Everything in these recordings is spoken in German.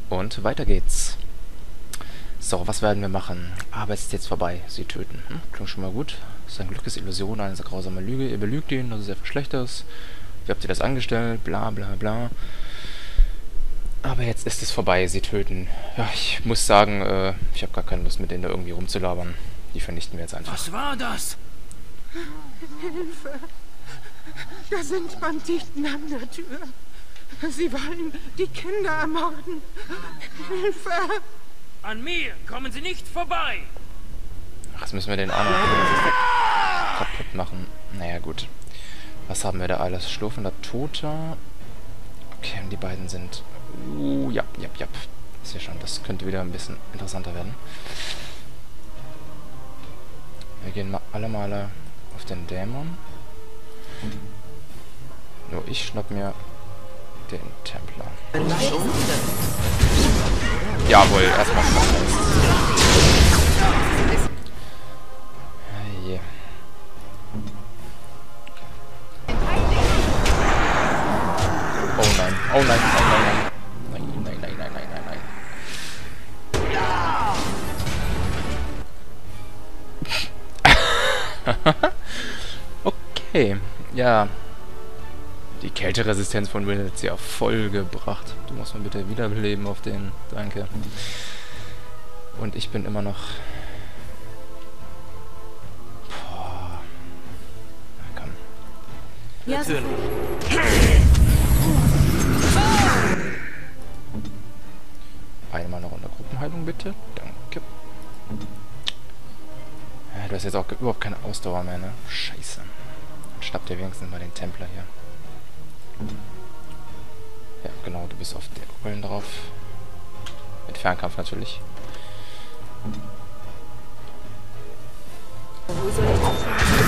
Und weiter geht's. So, was werden wir machen? Arbeit ist jetzt vorbei. Sie töten. Klingt schon mal gut. Sein Glück ist Illusion, eine grausame Lüge. Ihr belügt ihn, dass es etwas Schlechtes. Wie habt ihr das angestellt? Bla bla bla. Aber jetzt ist es vorbei. Sie töten. Ja, ich muss sagen, ich habe gar keine Lust, mit denen da irgendwie rumzulabern. Die vernichten wir jetzt einfach. Was war das? Hilfe! Da sind Banditen an der Tür. Sie wollen die Kinder ermorden. Hilfe! An mir kommen Sie nicht vorbei! Ach, jetzt müssen wir den auch noch kaputt machen. Naja, gut. Was haben wir da alles? Schlurfender Toter. Okay, und die beiden sind... ja. Ist ja schon, das könnte wieder ein bisschen interessanter werden. Wir gehen mal alle Male auf den Dämon. Nur ich schnapp mir den Templer. Jawohl, erstmal schnappen. Hey. Oh nein, oh nein, oh nein, nein. Nein. Okay, ja. Die Kälteresistenz von Will hat sie auf voll gebracht. Du musst mal bitte wiederbeleben auf den. Danke. Und ich bin immer noch... Boah. Na komm. Ja, Einmal eine Runde Gruppenheilung bitte. Danke. Ja, du hast jetzt auch überhaupt keine Ausdauer mehr, ne? Scheiße. Dann schnapp dir wenigstens mal den Templer hier. Ja, genau, du bist auf der Rollen drauf. Mit Fernkampf natürlich. wo soll ich das?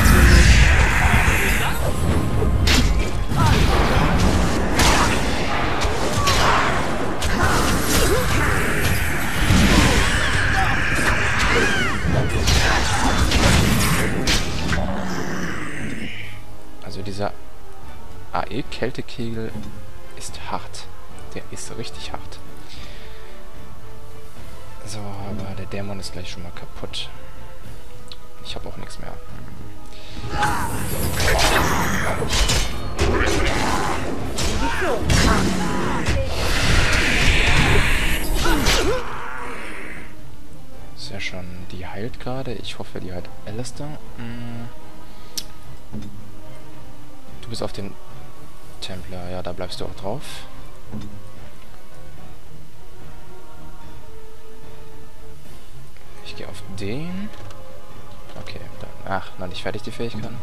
Also dieser AE-Kältekegel ist hart. Der ist richtig hart. So, aber der Dämon ist gleich schon mal kaputt. Ich habe auch nichts mehr. Sehr schön. Die heilt gerade. Ich hoffe, die heilt Alistair. Du bist auf den Templer. Ja, da bleibst du auch drauf. Ich gehe auf den. Okay, dann. Ach, noch nicht fertig die Fähigkeiten.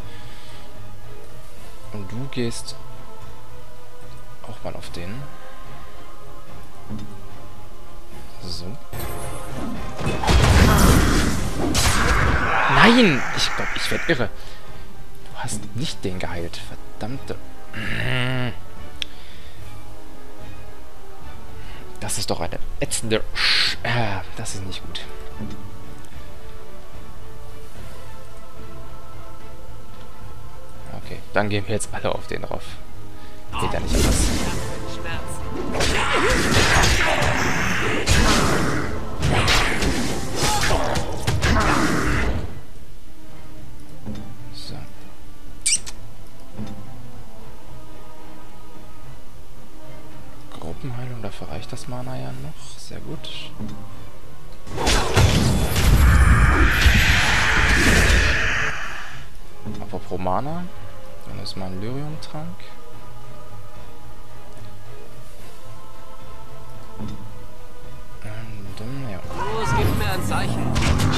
Und du gehst auch mal auf den. So. Nein! Ich glaube, ich werde irre. Du hast nicht den geheilt. Verdammte. Das ist doch eine ätzende... das ist nicht gut. Okay, dann gehen wir jetzt alle auf den drauf. Geht ja nicht anders. So. Gruppenheilung, dafür reicht das Mana ja noch. Sehr gut. Apropos Mana, dann ist mal ein Lyrium-Trank. Und dann, ja. Los, gib mir ein Zeichen.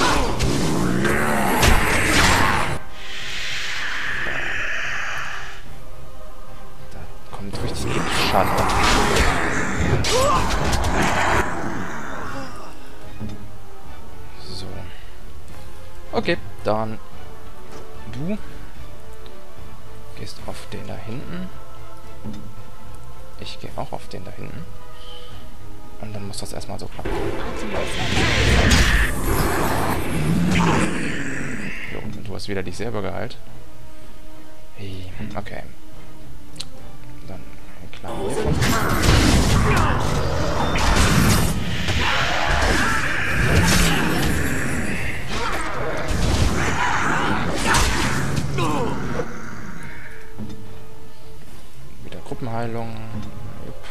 Da kommt richtig Schaden. So. Okay, dann du gehst auf den da hinten. Ich gehe auch auf den da hinten. Und dann muss das erstmal so klappen. Jo, und du hast wieder dich selber geheilt. Hey, okay. Dann ein kleiner. Gruppenheilung. Jupp.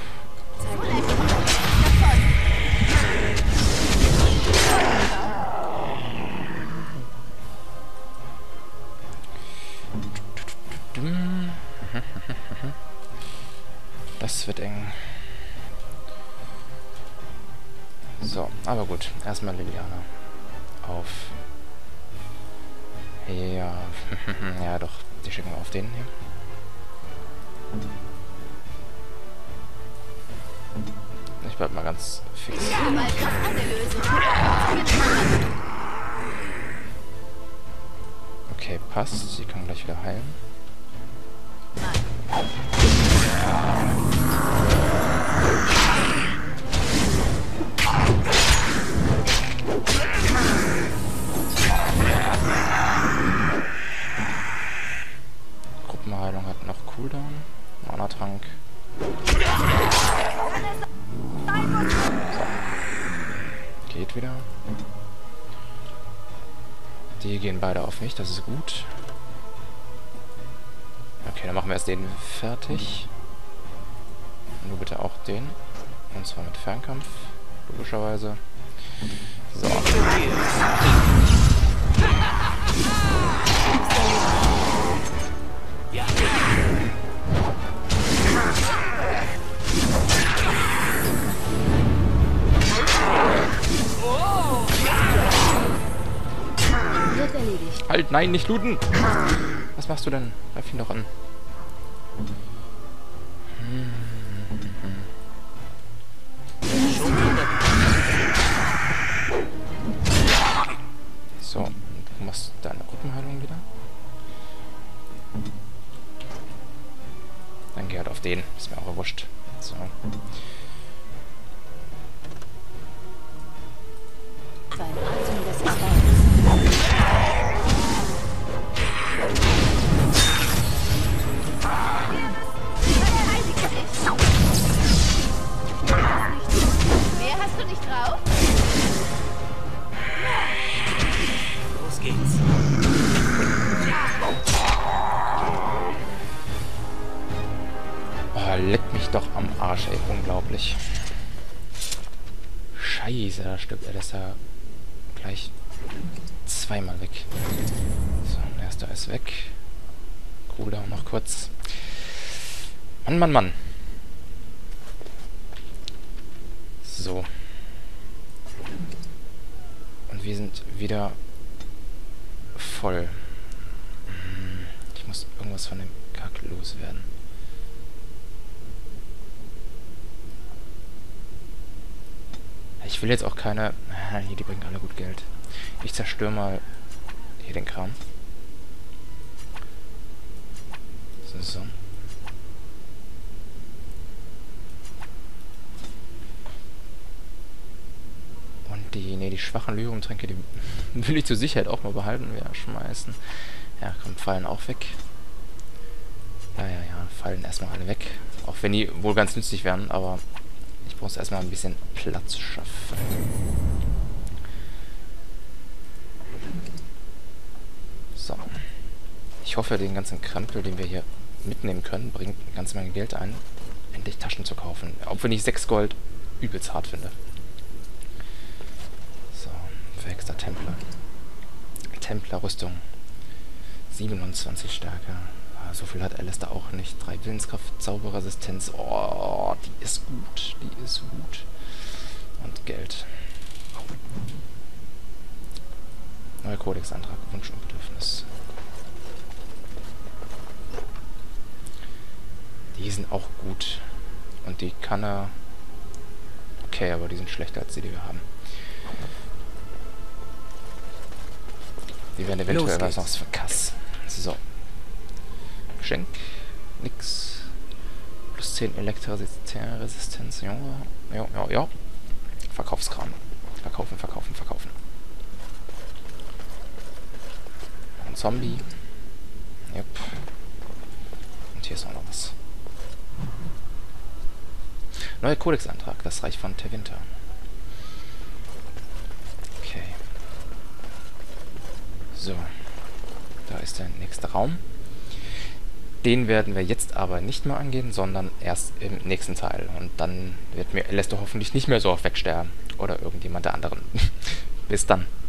Das wird eng. So, aber gut. Erstmal Liliana. Auf. Ja. Ja, doch. Die schicken wir auf den hier. Ich bleib mal ganz fix. Okay, passt. Sie kann gleich wieder heilen. Gruppenheilung hat noch Cooldown. Mana-Trank. So. Geht wieder. Die gehen beide auf mich, das ist gut. Okay, dann machen wir erst den fertig. Nur bitte auch den. Und zwar mit Fernkampf, logischerweise. So. Wird erledigt. Halt, nein, nicht looten! Was machst du denn? Greif ihn doch an. So, du machst deine Gruppenheilung wieder. Dann geh halt auf den. Ist mir auch wurscht. So. Beim Atem des Erfolgs. Wer hast du nicht drauf? Los geht's. Oh, leck mich doch am Arsch, ey. Unglaublich. Scheiße, da stirbt er das ja gleich zweimal weg. So, erster ist weg. Cooldown noch kurz. Mann, Mann, Mann. So. Und wir sind wieder voll. Ich muss irgendwas von dem Kack loswerden. Ich will jetzt auch keine... Hier, die bringen alle gut Geld. Ich zerstöre mal hier den Kram. So. Und die schwachen Lyriumtränke, die will ich zur Sicherheit auch mal behalten. Wir schmeißen. Ja, komm, Fallen auch weg. Ja, Fallen erstmal alle weg. Auch wenn die wohl ganz nützlich wären, aber ich brauche erstmal ein bisschen Platz schaffen. So. Ich hoffe, den ganzen Krempel, den wir hier mitnehmen können, bringt eine ganze Menge Geld ein, endlich Taschen zu kaufen. Auch wenn ich 6 Gold übelst hart finde. So, verhexter Templer. Templerrüstung. 27 Stärke. So viel hat Alistair auch nicht. 3 Willenskraft, Zauberresistenz. Oh, die ist gut. Die ist gut. Und Geld. Neuer Kodexantrag, Wunsch und Bedürfnis. Die sind auch gut. Und die kann er... Okay, aber die sind schlechter als die wir haben. Die werden eventuell was noch für Kass. So. Geschenk. Nix. Plus 10 Elektroresistenz. Ja. Verkaufskram. Verkaufen. Ein Zombie. Yep. Und hier ist auch noch was. Neuer Kodexantrag. Das Reich von Tevinter. Okay. So. Da ist der nächste Raum. Den werden wir jetzt aber nicht mehr angehen, sondern erst im nächsten Teil. Und dann wird mir Lester hoffentlich nicht mehr so oft wegsterben. Oder irgendjemand der anderen. Bis dann.